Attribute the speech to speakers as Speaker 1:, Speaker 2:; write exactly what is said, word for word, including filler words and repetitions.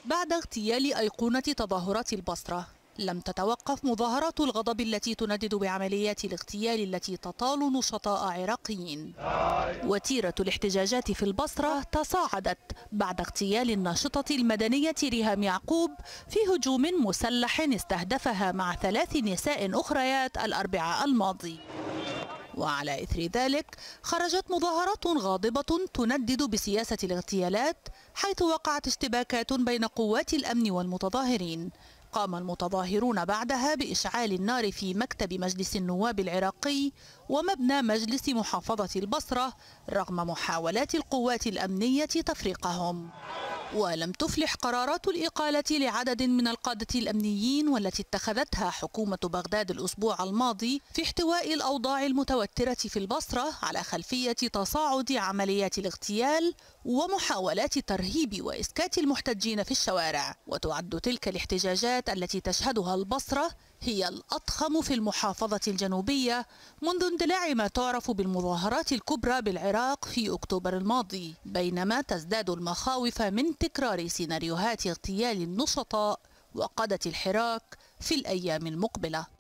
Speaker 1: بعد اغتيال أيقونة تظاهرات البصرة، لم تتوقف مظاهرات الغضب التي تندد بعمليات الاغتيال التي تطال نشطاء عراقيين. وتيرة الاحتجاجات في البصرة تصاعدت بعد اغتيال الناشطة المدنية ريهام يعقوب في هجوم مسلح استهدفها مع ثلاث نساء أخريات الأربعاء الماضي. وعلى إثر ذلك خرجت مظاهرات غاضبة تندد بسياسة الاغتيالات، حيث وقعت اشتباكات بين قوات الأمن والمتظاهرين. قام المتظاهرون بعدها بإشعال النار في مكتب مجلس النواب العراقي ومبنى مجلس محافظة البصرة رغم محاولات القوات الأمنية تفريقهم. ولم تفلح قرارات الإقالة لعدد من القادة الأمنيين والتي اتخذتها حكومة بغداد الأسبوع الماضي في احتواء الأوضاع المتوترة في البصرة على خلفية تصاعد عمليات الاغتيال ومحاولات ترهيب وإسكات المحتجين في الشوارع. وتعد تلك الاحتجاجات التي تشهدها البصرة هي الأضخم في المحافظة الجنوبية منذ اندلاع ما تعرف بالمظاهرات الكبرى بالعراق في أكتوبر الماضي، بينما تزداد المخاوف من تكرار سيناريوهات اغتيال النشطاء وقادة الحراك في الأيام المقبلة.